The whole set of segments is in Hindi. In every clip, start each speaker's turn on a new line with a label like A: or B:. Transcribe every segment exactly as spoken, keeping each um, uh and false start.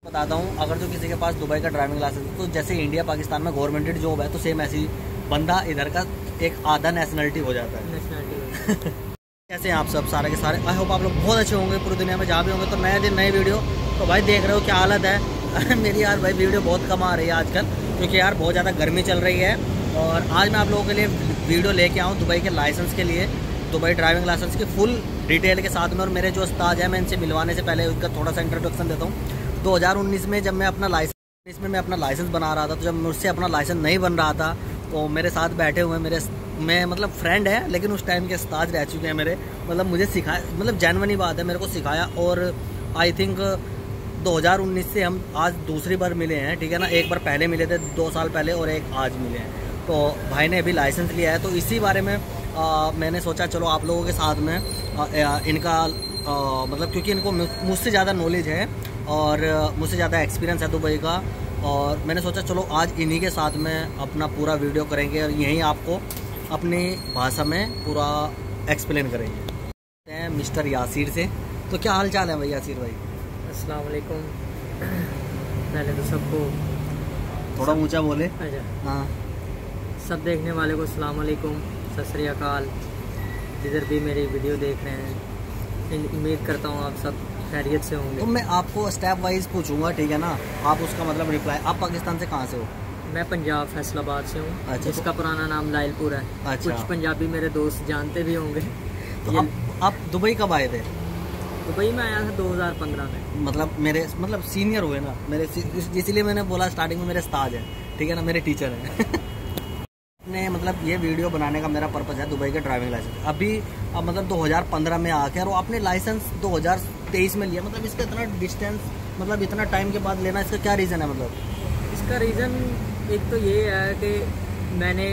A: बताता हूँ, अगर जो किसी के पास दुबई का ड्राइविंग लाइसेंस है तो जैसे इंडिया पाकिस्तान में गवर्नमेंटेड जॉब है तो सेम ऐसी बंदा इधर का एक आधा नेशनलिटी हो जाता है। नेशनलिटी कैसे हैं आप सब सारे के सारे? आई होप आप लोग बहुत अच्छे होंगे पूरी दुनिया में जहाँ भी होंगे। तो नए दिन नई वीडियो। तो भाई देख रहे हो क्या हालत है मेरी यार भाई वीडियो बहुत कम आ रही है आजकल, क्योंकि यार बहुत ज़्यादा गर्मी चल रही है। और आज मैं आप लोगों के लिए वीडियो लेके आऊँ दुबई के लाइसेंस के लिए, दुबई ड्राइविंग लाइसेंस के फुल डिटेल के साथ में। और मेरे जो उस्ताद है मैं इनसे मिलवाने से पहले उसका थोड़ा सा इंट्रोडक्शन देता हूँ। दो हज़ार उन्नीस में जब मैं अपना लाइसेंस इसमें मैं अपना लाइसेंस बना रहा था, तो जब मुझसे अपना लाइसेंस नहीं बन रहा था तो मेरे साथ बैठे हुए मेरे मैं मतलब फ्रेंड है लेकिन उस टाइम के उस्ताद रह चुके हैं मेरे, मतलब मुझे सिखाया, मतलब जेन्युइन बात है, मेरे को सिखाया। और आई थिंक दो हज़ार उन्नीस से हम आज दूसरी बार मिले हैं, ठीक है ना। एक बार पहले मिले थे दो साल पहले और एक आज मिले हैं। तो भाई ने अभी लाइसेंस लिया है, तो इसी बारे में आ, मैंने सोचा चलो आप लोगों के साथ में आ, इनका आ, मतलब क्योंकि इनको मुझसे ज़्यादा नॉलेज है और मुझसे ज़्यादा एक्सपीरियंस है दुबई का, और मैंने सोचा चलो आज इन्हीं के साथ में अपना पूरा वीडियो करेंगे और यहीं आपको अपनी भाषा में पूरा एक्सप्लेन करेंगे। मिस्टर यासीर से, तो क्या हाल चाल है भाई यासीर भाई?
B: अस्सलाम वालेकुम। पहले तो सबको
A: थोड़ा ऊंचा बोले।
B: अच्छा
A: हाँ,
B: सब देखने वाले को अस्सलाम वालेकुम, सत श्री अकाल। जिधर भी मेरी वीडियो देख रहे हैं, उम्मीद करता हूँ आप सब खैरियत से होंगे।
A: तो मैं आपको स्टेप वाइज पूछूंगा, ठीक है ना, आप उसका मतलब रिप्लाई। आप पाकिस्तान से कहाँ से हो?
B: मैं पंजाब फैसलाबाद से हूँ।
A: अच्छा,
B: जिसका
A: तो...
B: पुराना नाम लाइलपुर है।
A: अच्छा।
B: कुछ पंजाबी मेरे दोस्त जानते भी होंगे।
A: तो आप, आप दुबई कब आए थे?
B: दुबई में आया था दो हज़ार पंद्रह में।
A: मतलब मेरे मतलब सीनियर हुए ना मेरे, इसीलिए मैंने बोला स्टार्टिंग में मेरे उस्ताद है, ठीक है ना, मेरे टीचर हैं ने मतलब ये वीडियो बनाने का मेरा पर्पज़ है दुबई का ड्राइविंग लाइसेंस। अभी अब मतलब दो हज़ार पंद्रह में आके और आपने लाइसेंस दो हज़ार तेईस में लिया, मतलब इसका इतना डिस्टेंस, मतलब इतना टाइम के बाद लेना, इसका क्या रीज़न है? मतलब
B: इसका रीज़न एक तो ये है कि मैंने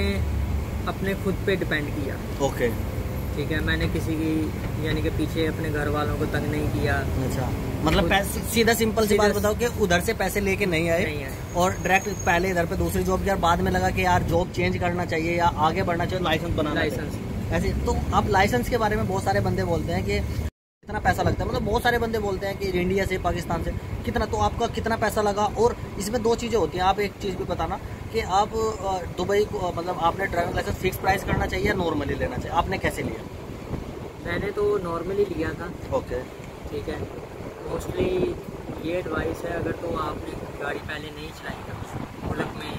B: अपने खुद पे डिपेंड किया।
A: ओके,
B: ठीक है। मैंने किसी की यानी कि पीछे अपने घर वालों को तंग नहीं किया।
A: अच्छा, मतलब सीधा सिंपल सी बात बताओ कि उधर से पैसे लेके नहीं आए,
B: नहीं आए।
A: और डायरेक्ट पहले इधर पे दूसरी जॉब की, और बाद में लगा कि यार जॉब चेंज करना चाहिए या आगे बढ़ना चाहिए, लाइसेंस बनाना
B: लाइसेंस
A: ऐसे। तो अब लाइसेंस के बारे में बहुत सारे बंदे बोलते हैं कि कितना पैसा लगता है, मतलब बहुत सारे बंदे बोलते हैं कि इंडिया से पाकिस्तान से कितना, तो आपका कितना पैसा लगा? और इसमें दो चीज़ें होती हैं, आप एक चीज़ भी बताना कि आप दुबई को मतलब आपने ड्राइविंग लाइसेंस फिक्स प्राइस करना चाहिए या नॉर्मली लेना चाहिए? आपने कैसे लिया?
B: मैंने तो नॉर्मली लिया था।
A: ओके,
B: ठीक है। मोस्टली ये एडवाइस है, अगर तो आपने गाड़ी पहले नहीं चलाई है मुल्क में,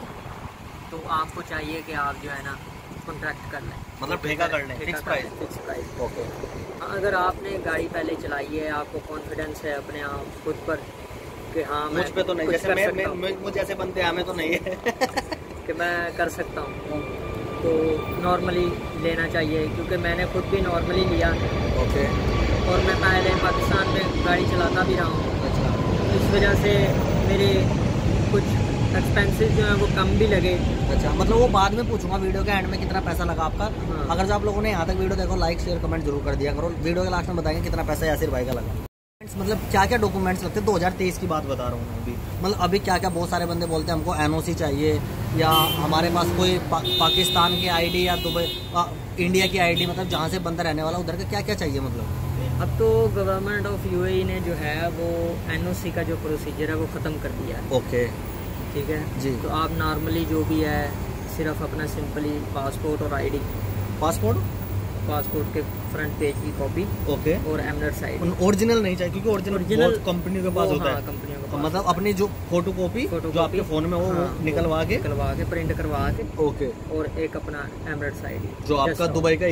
B: तो आपको चाहिए कि आप जो है ना कॉन्ट्रैक्ट कर लें, मतलब
A: ठेका कर लें, fix price.
B: Fix price
A: okay.
B: हाँ, अगर आपने गाड़ी पहले चलाई है, आपको कॉन्फिडेंस है अपने आप खुद पर कि हाँ
A: मुझ पे तो नहीं, जैसे मैं, मैं मुझ जैसे बंदे हमें तो नहीं है
B: कि मैं कर सकता हूँ, तो नॉर्मली लेना चाहिए। क्योंकि मैंने खुद भी नॉर्मली लिया।
A: ओके।
B: और मैं पहले पाकिस्तान में गाड़ी चलाता भी रहा हूँ।
A: अच्छा।
B: इस वजह से मेरे कुछ एक्सपेंसेस जो हैं वो कम भी लगे।
A: अच्छा, मतलब वो बाद में पूछूंगा वीडियो के एंड में कितना पैसा लगा आपका।
B: हाँ।
A: अगर जो आप लोगों ने यहाँ तक वीडियो देखो, लाइक शेयर कमेंट जरूर कर दिया करो। वीडियो के लास्ट में बताएंगे कितना पैसा यासिर भाई का लगा। मतलब क्या क्या डॉक्यूमेंट्स लगते हैं? दो हज़ार तेईस की बात बता रहा हूँ मैं अभी। मतलब अभी क्या क्या, बहुत सारे बंदे बोलते हैं हमको एनओसी चाहिए, या हमारे पास कोई पा, पाकिस्तान की आईडी या दुबई इंडिया की आईडी, मतलब जहाँ से बंदा रहने वाला उधर का क्या क्या चाहिए? मतलब
B: अब तो गवर्नमेंट ऑफ यूएई ने जो है वो एनओसी का जो प्रोसीजर है वो ख़त्म कर दिया है।
A: ओके,
B: ठीक है
A: जी।
B: तो आप नॉर्मली जो भी है सिर्फ अपना सिंपली पासपोर्ट और आईडी,
A: पासपोर्ट
B: पासपोर्ट के फ्रंट पेज की कॉपी,
A: ओके,
B: और एमनेट साइड।
A: ओरिजिनल नहीं चाहिए क्योंकि ओरिजिनल कंपनी के पास होता है।
B: कंपनियों
A: तो मतलब अपनी जो फोटो कॉपी जो आपके फोन में हो, हाँ, वो निकलवा के
B: निकलवा के प्रिंट करवा के,
A: ओके,
B: और एक अपना एमरेट्स आईडी
A: जो आपका दुबई का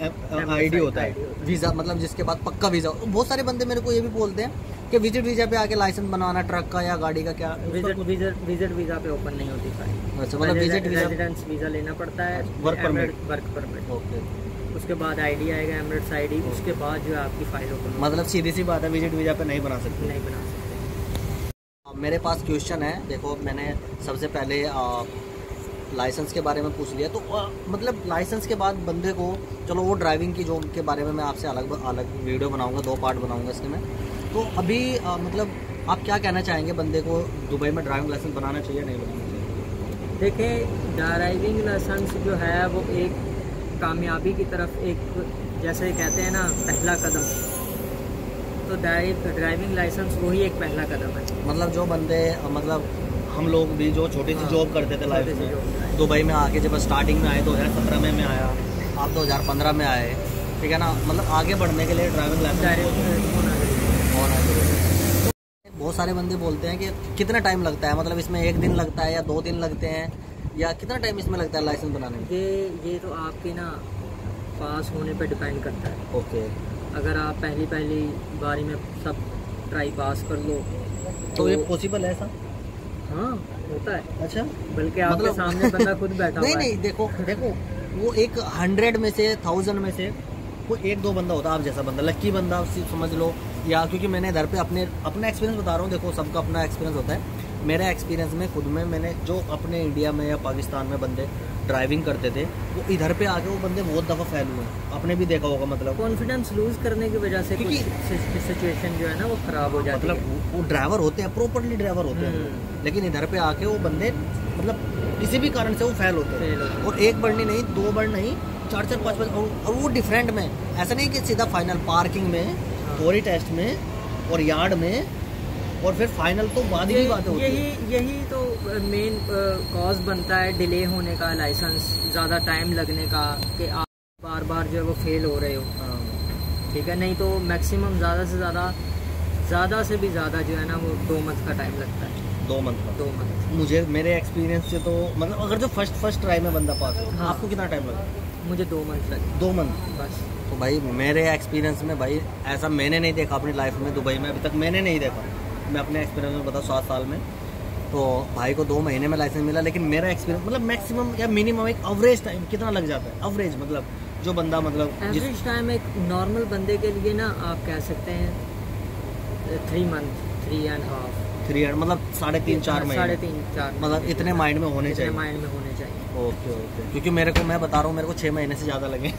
A: आईडी होता है, वीजा, मतलब जिसके बाद पक्का वीजा। बहुत सारे बंदे मेरे को ये भी बोलते हैं कि विजिट वीजा पे आके लाइसेंस बनवाना ट्रक का या गाड़ी का, क्या
B: विजिट विजिट वीजा पे ओपन नहीं होती फाइल।
A: अच्छा, मतलब विजिट वीजा,
B: रेजिडेंस वीजा लेना पड़ता है,
A: work permit,
B: work permit.
A: Okay.
B: उसके बाद आईडी आएगा, एमरेट्स आईडी, उसके बाद जो है आपकी फाइल ओपन।
A: मतलब सीधी सी बात है, विजिट वीजा पे नहीं बना सकते,
B: नहीं बना सकते।
A: मेरे पास क्वेश्चन है, देखो मैंने सबसे पहले लाइसेंस के बारे में पूछ लिया, तो आ, मतलब लाइसेंस के बाद बंदे को, चलो वो ड्राइविंग की जॉब के बारे में मैं आपसे अलग अलग वीडियो बनाऊंगा, दो पार्ट बनाऊंगा इसके में। तो अभी आ, मतलब आप क्या कहना चाहेंगे, बंदे को दुबई में ड्राइविंग लाइसेंस बनाना चाहिए नहीं बनाना चाहिए?
B: देखिए, ड्राइविंग लाइसेंस जो है वो एक कामयाबी की तरफ, एक जैसे कहते हैं ना पहला कदम, तो ड्राइविंग लाइसेंस वही एक पहला कदम है।
A: मतलब जो बंदे मतलब हम लोग भी जो छोटी सी
B: हाँ,
A: जॉब करते थे लाइफ में, दुबई में आके जब स्टार्टिंग में आए दो हज़ार सत्रह में मैं आया, आप दो हज़ार पंद्रह में आए, ठीक है ना, मतलब आगे बढ़ने के लिए ड्राइविंग लाइसेंस होना चाहिए। बहुत सारे बंदे बोलते हैं कि कितना टाइम लगता है, मतलब इसमें एक दिन लगता है या दो दिन लगते हैं, या कितना टाइम इसमें लगता है लाइसेंस बनाने में?
B: ये ये तो आपके ना पास होने पे डिपेंड करता है।
A: ओके।
B: अगर आप पहली पहली बारी में सब ट्राई पास कर लो
A: तो,
B: तो
A: ये पॉसिबल है ऐसा?
B: हाँ होता है।
A: अच्छा,
B: बल्कि आपके मतलब... सामने बंदा खुद बैठा
A: नहीं
B: हुआ
A: नहीं
B: है।
A: देखो देखो वो एक हंड्रेड में से थाउजेंड में से कोई एक दो बंदा होता है आप जैसा बंदा, लक्की बंदा समझ लो, या क्योंकि मैंने इधर पे अपने अपना एक्सपीरियंस बता रहा हूँ। देखो सबका अपना एक्सपीरियंस होता है। मेरे एक्सपीरियंस में खुद में मैंने जो अपने इंडिया में या पाकिस्तान में बंदे ड्राइविंग करते थे, वो इधर पे आके वो बंदे बहुत दफ़ा फेल हुए हैं। आपने भी देखा होगा, मतलब
B: कॉन्फिडेंस लूज करने की वजह से कुछ सिचुएशन जो है ना वो खराब हो जाती
A: मतलब
B: है।
A: वो ड्राइवर होते हैं, प्रॉपरली ड्राइवर होते हैं, लेकिन इधर पे आके वो बंदे मतलब किसी भी कारण से वो फेल होते हैं। और एक बार नहीं, दो बार नहीं, चार चार पाँच पाँच, और वो डिफरेंट में, ऐसा नहीं कि सीधा फाइनल पार्किंग में, थ्योरी टेस्ट में और यार्ड में, और फिर फाइनल तो बाद ही बात होती है।
B: यही यही तो मेन कॉज बनता है डिले होने का, लाइसेंस ज़्यादा टाइम लगने का, कि आप बार बार जो है वो फेल हो रहे हो। ठीक है, नहीं तो मैक्सिमम ज़्यादा से ज़्यादा ज़्यादा से भी ज़्यादा जो है ना वो दो मंथ का टाइम लगता है।
A: दो मंथ का?
B: दो मंथ
A: मुझे मेरे एक्सपीरियंस से तो मतलब अगर जो फर्स्ट फर्स्ट ट्राई में बंदा पास हो,
B: हाँ,
A: आपको कितना टाइम लगा?
B: मुझे दो मंथ लगे।
A: दो मंथ
B: बस।
A: तो भाई मेरे एक्सपीरियंस में भाई ऐसा मैंने नहीं देखा अपनी लाइफ में, दुबई में अभी तक मैंने नहीं देखा। मैं अपने एक्सपीरियंस में बताऊँ, सात साल में तो भाई को दो महीने में लाइसेंस मिला, लेकिन मेरा एक्सपीरियंस मतलब मैक्सिमम या मिनिमम एक एवरेज टाइम कितना लग जाता है? एवरेज मतलब जो बंदा मतलब
B: एवरेज टाइम एक नॉर्मल बंदे के लिए ना आप कह सकते हैं three month, three and half,
A: three and मतलब साढ़े तीन चार महीने,
B: साढ़े तीन चार
A: मतलब इतने माइंड में होने चाहिए,
B: माइंड में होने चाहिए।
A: Okay okay. क्योंकि मेरे को, मैं बता रहा हूँ, मेरे को छः महीने से ज़्यादा लगे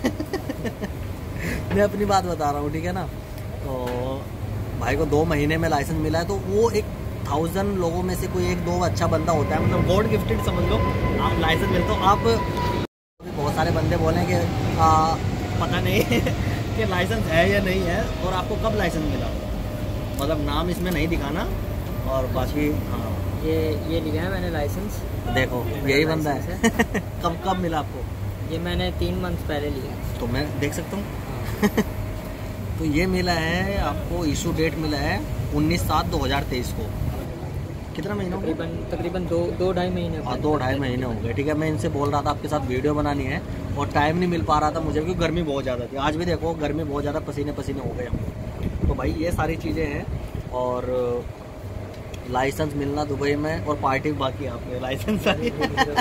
A: मैं अपनी बात बता रहा हूँ, ठीक है ना। तो भाई को दो महीने में लाइसेंस मिला है, तो वो एक थाउजेंड लोगों में से कोई एक दो अच्छा बंदा होता है, मतलब गॉड गिफ्टेड समझ लो। आप लाइसेंस मिलते हो, आप बहुत सारे बंदे बोले कि आ, पता नहीं कि लाइसेंस है या नहीं है, और आपको कब लाइसेंस मिला, मतलब नाम इसमें नहीं दिखाना, और बाकी हाँ
B: ये ये लिया है मैंने लाइसेंस।
A: देखो यही बंदा है कब कब मिला आपको?
B: ये मैंने तीन मंथ पहले लिया।
A: तो मैं देख सकता हूँ तो ये मिला है आपको, इशू डेट मिला है उन्नीस सात दो हज़ार तेईस को। कितना महीना?
B: तकरीबन तकरीबन दो दो ढाई महीने।
A: हाँ, दो ढाई महीने हो गए। ठीक है, मैं इनसे बोल रहा था आपके साथ वीडियो बनानी है, और टाइम नहीं मिल पा रहा था मुझे, क्योंकि गर्मी बहुत ज़्यादा थी। आज भी देखो गर्मी बहुत ज़्यादा, पसीने पसीने हो गए हम। तो भाई ये सारी चीज़ें हैं, और लाइसेंस मिलना दुबई में, और पार्टी बाकी आपने लाइसेंस आई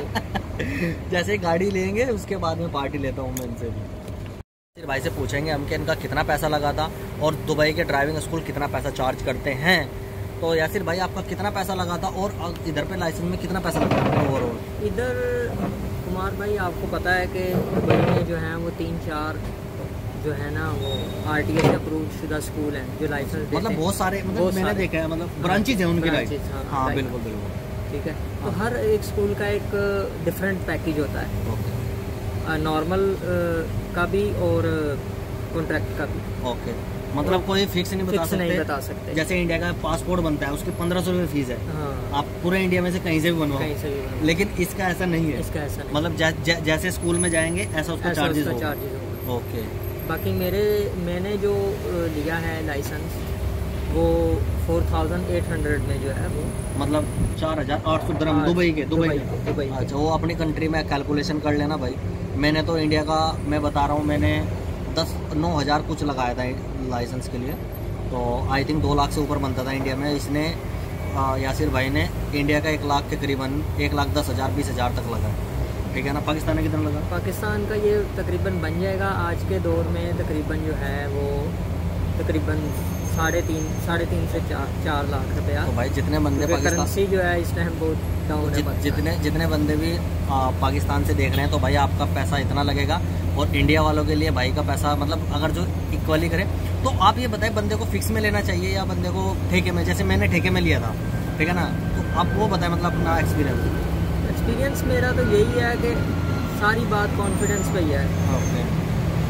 A: जैसे गाड़ी लेंगे उसके बाद में पार्टी लेता हूँ मैं इनसे भी। फिर भाई से पूछेंगे हम कि इनका कितना पैसा लगा था, और दुबई के ड्राइविंग स्कूल कितना पैसा चार्ज करते हैं। तो यासिर भाई आपका कितना पैसा लगा था, और इधर पे लाइसेंस में कितना पैसा लगा था ओवरऑल?
B: इधर कुमार भाई आपको पता है कि दुबई में जो है वो तीन चार जो है ना वो आर टी ए अप्रूव शुदा स्कूल हैं जो लाइसेंस देते हैं।
A: मतलब बहुत सारे, मतलब बहुत मैंने देखा है, मतलब ब्रांचेज हैं उनकी। राइट, हाँ बिल्कुल बिल्कुल,
B: ठीक है। तो हर एक स्कूल का एक डिफरेंट पैकेज होता है, नॉर्मल का भी और कॉन्ट्रैक्ट का भी।
A: ओके, मतलब कोई फिक्स नहीं बता सकते?
B: नहीं बता सकते।
A: जैसे इंडिया का पासपोर्ट बनता है, उसकी पंद्रह सौ रुपये फीस है। हाँ। आप पूरे इंडिया में से कहीं से भी बनवाओ, कहीं से भी बनवाओ। लेकिन इसका ऐसा नहीं है।
B: इसका ऐसा नहीं,
A: मतलब जै, जै, जैसे स्कूल में जाएंगे ऐसा उसका चार्जेस होगा। ओके।
B: बाकी मेरे मैंने जो लिया है लाइसेंस वो फोर थाउजेंड एट हंड्रेड में जो है वो, मतलब
A: चार हज़ार आठ सौ दरम दुबई के। दुबई के
B: दुबई।
A: अच्छा, वो अपनी कंट्री में कैलकुलेशन कर लेना भाई। मैंने तो इंडिया का, मैं बता रहा हूँ, मैंने दस नौ हज़ार कुछ लगाया था लाइसेंस के लिए, तो आई थिंक दो लाख से ऊपर बनता था इंडिया में। इसने यासिर भाई ने इंडिया का एक लाख के करीबन, एक लाख दस हज़ार बीस हज़ार तक लगा। ठीक है ना। पाकिस्तान में कितना लगा?
B: पाकिस्तान का ये तकरीबन बन जाएगा आज के दौर में, तकरीबन जो है वो तकरीबन साढ़े तीन साढ़े तीन से चार चार लाख रुपया।
A: तो भाई जितने बंदे
B: करेंसी जो है इस टाइम बहुत डाउन है,
A: जितने जितने बंदे भी आ, पाकिस्तान से देख रहे हैं, तो भाई आपका पैसा इतना लगेगा, और इंडिया वालों के लिए भाई का पैसा, मतलब अगर जो इक्वली करे, तो आप ये बताएं बंदे को फिक्स में लेना चाहिए या बंदे को ठेके में? जैसे मैंने ठेके में लिया था, ठीक है ना, तो आप वो बताएं, मतलब अपना एक्सपीरियंस।
B: एक्सपीरियंस मेरा तो यही है कि सारी बात कॉन्फिडेंस पे ही है।
A: ओके।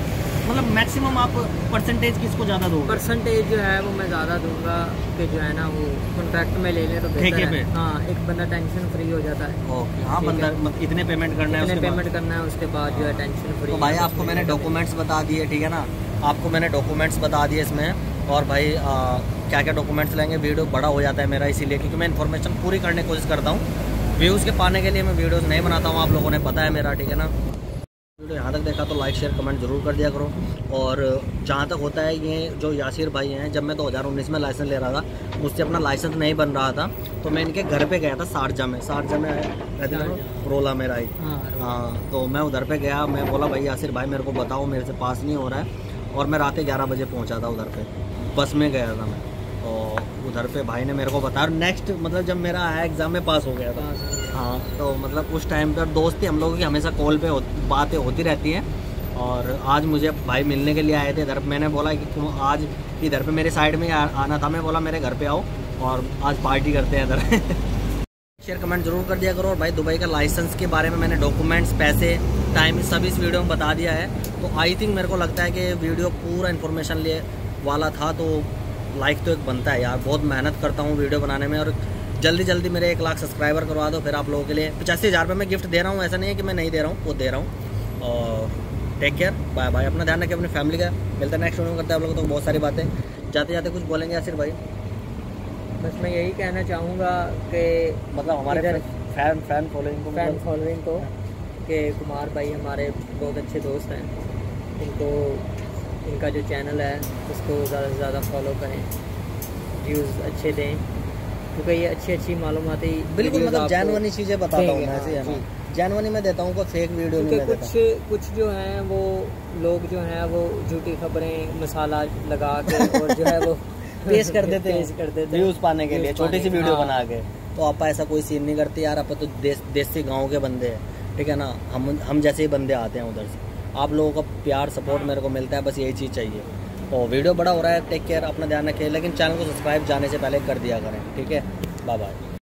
A: मतलब मैक्सिमम आप परसेंटेज किसको ज़्यादा दोगे?
B: परसेंटेज जो है वो मैं ज़्यादा दूंगा कि जो है ना वो कॉन्ट्रैक्ट में ले लें तो बेहतर है। हाँ, एक बंदा टेंशन फ्री हो जाता है।
A: ओके, हाँ, बंदा मतलब इतने पेमेंट करना है,
B: इतने पेमेंट करना है, उसके बाद जो है टेंशन फ्री।
A: तो भाई आपको मैंने डॉक्यूमेंट्स बता दिए, ठीक है ना, आपको मैंने डॉक्यूमेंट्स बता दिए इसमें। और भाई आ, क्या क्या डॉक्यूमेंट्स लेंगे, वीडियो बड़ा हो जाता है मेरा इसीलिए, क्योंकि मैं इन्फॉर्मेशन पूरी करने की कोशिश करता हूँ। व्यूज़ के पाने के लिए मैं वीडियोस नहीं बनाता हूँ, आप लोगों ने पता है मेरा, ठीक है ना। वीडियो यहाँ तक देखा तो लाइक शेयर कमेंट जरूर कर दिया करो। और जहाँ तक होता है, ये जो यासिर भाई हैं, जब मैं दो हज़ार उन्नीस में लाइसेंस ले रहा था, मुझसे अपना लाइसेंस नहीं बन रहा था, तो मैं इनके घर पे गया था शारजा में। शारजा में रोला मेरा ही, हाँ, तो मैं उधर पे गया। मैं बोला भाई यासिर भाई मेरे को बताओ, मेरे से पास नहीं हो रहा है। और मैं रात ग्यारह बजे पहुँचा था उधर पे, बस में गया था मैं। तो उधर पे भाई ने मेरे को बताया, नेक्स्ट मतलब जब मेरा आया एग्ज़ाम में पास हो गया था। हाँ, तो मतलब उस टाइम पर दोस्ती हम लोगों की हमेशा कॉल पे हो, बातें होती रहती हैं। और आज मुझे भाई मिलने के लिए आए थे इधर। मैंने बोला कि तुम आज इधर पे मेरे साइड में आना था, मैं बोला मेरे घर पे आओ और आज पार्टी करते हैं इधर। शेयर कमेंट जरूर कर दिया करो। और भाई दुबई का लाइसेंस के बारे में मैंने डॉक्यूमेंट्स, पैसे, टाइम सब इस वीडियो में बता दिया है। तो आई थिंक मेरे को लगता है कि वीडियो पूरा इन्फॉर्मेशन लिए वाला था, तो लाइक तो एक बनता है यार। बहुत मेहनत करता हूँ वीडियो बनाने में, और जल्दी जल्दी मेरे एक लाख सब्सक्राइबर करवा दो, फिर आप लोगों के लिए पचासी हज़ार रुपये मैं गिफ्ट दे रहा हूँ। ऐसा नहीं है कि मैं नहीं दे रहा हूँ, वो दे रहा हूँ। और टेक केयर, बाय बाय, अपना ध्यान रखें, अपनी फैमिली का। मिलता है नेक्स्ट वीडियो में, करते हैं आप लोगों को तो बहुत सारी बातें। जाते जाते कुछ बोलेंगे यासिर भाई?
B: बस मैं यही कहना चाहूँगा कि
A: मतलब हमारे फैन फैन फॉलोइंग को
B: फैन फॉलोइंग को कि कुमार भाई हमारे बहुत अच्छे दोस्त हैं, इनको इनका जो चैनल है उसको ज़्यादा से ज़्यादा फॉलो करें, व्यूज़ अच्छे दें, क्योंकि ये अच्छी अच्छी मालूमाती
A: बिल्कुल मतलब जैनवनी चीज़ें बताता हूँ मैं, ऐसे है ना, जैनवनी में देता हूँ, कोई फेक वीडियो नहीं देता।
B: कुछ कुछ जो हैं वो लोग जो हैं वो झूठी खबरें मसाला लगा के और जो है वो
A: पेश कर देते हैं,
B: पेश कर देते हैं
A: व्यूज़ पाने के लिए, छोटी सी वीडियो बना के। तो आप ऐसा कोई सीन नहीं करते यार, आप तो देश देसी गाँव के बंदे हैं, ठीक है ना। हम हम जैसे ही बंदे आते हैं उधर से, आप लोगों का प्यार सपोर्ट मेरे को मिलता है, बस यही चीज़ चाहिए। तो वीडियो बड़ा हो रहा है, टेक केयर, अपना ध्यान रखें, लेकिन चैनल को सब्सक्राइब जाने से पहले कर दिया करें, ठीक है। Bye bye.